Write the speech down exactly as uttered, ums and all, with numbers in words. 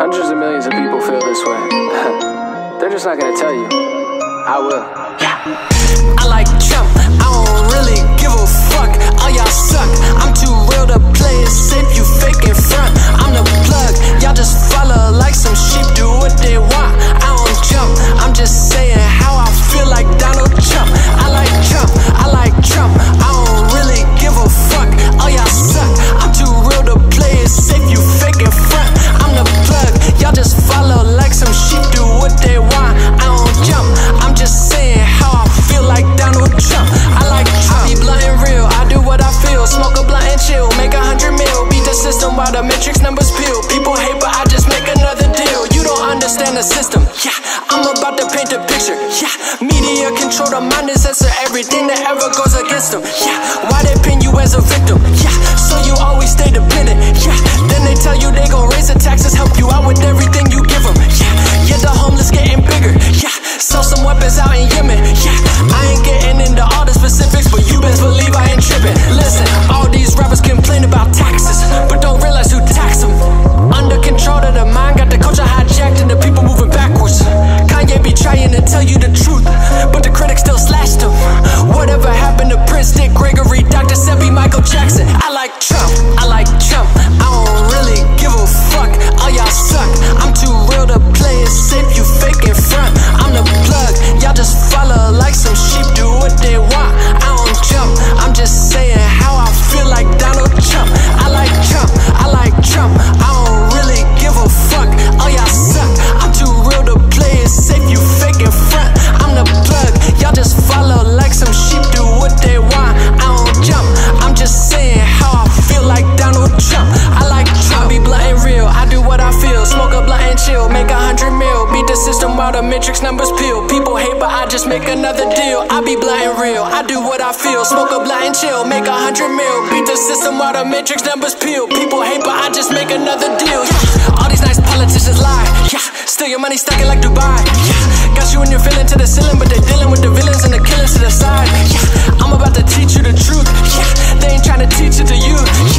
Hundreds of millions of people feel this way. They're just not gonna tell you. I will. Yeah. I like Trump, I don't really give a fuck. All y'all suck, I'm too real to play it safe. You fake in front, I'm the plug. Y'all just follow like some sheep, do what they want. I don't jump, I'm just saying how I feel like Donald Trump. I like Trump, I like Trump, I don't really give a fuck. All y'all suck, I'm too real to play it safe. You fake in front, I'm the plug. Y'all just follow like some sheep, do what they want. I don't jump, I'm just saying how I feel like Donald Trump. I like Trump, I be blunt and real, I do what I feel. Smoke a blunt and chill, make a hundred mil. Beat the system while the matrix numbers peel. People hate but I just make another deal. You don't understand the system, yeah. I'm about to paint a picture, yeah. Media control the mind and censor everything that ever goes against them, yeah. Why they pin you as a victim, yeah. So you always stay dependent, yeah. Then they tell you they gon' raise the taxes, help you out with everything you give them, yeah. Yeah, the homeless getting bigger, yeah. Sell some weapons out in Yemen, yeah. I ain't getting into all the specifics, but you best believe I ain't tripping. Listen, all these rappers complain about taxes, but don't realize who tax them. Under control of the mind, got the culture hijacked and the people moving backwards. Kanye be trying to tell you the truth, but the critics still slashed him. Whatever happened to Prince, Dick Gregory, Doctor Sebi, Michael Jackson? I like Trump, I like Trump, I don't really give a fuck. All y'all suck, I'm too real to play it safe. You fake in front, I'm the plug. Y'all just follow like some sheep, do what they want. I don't jump, I'm just saying how I feel like Donald Trump. I like Trump, I like Trump, I don't really give a fuck. All y'all suck, I'm too real to play it safe. You fake in front, I'm the plug. Y'all just follow like some sheep, do what they want. I don't jump, I'm just saying how I feel like Donald Trump. I like Trump, I be blunt and real, I do what I feel. Smoke a blunt and chill, make a hundred mil. Beat the system while the matrix numbers peel. People hate but I just make another deal. I be blunt and real, I do what I feel. Smoke a blunt and chill, make a hundred mil. Beat the system while the matrix numbers peel. People hate but I just make another deal, yeah. All these nice politicians lie, yeah. Still your money stacking like Dubai, yeah. Got you and your feeling to the ceiling, but they dealing with the villains and the killers to the side, yeah. I'm about to teach you the truth, yeah. They ain't trying to teach it to you, yeah.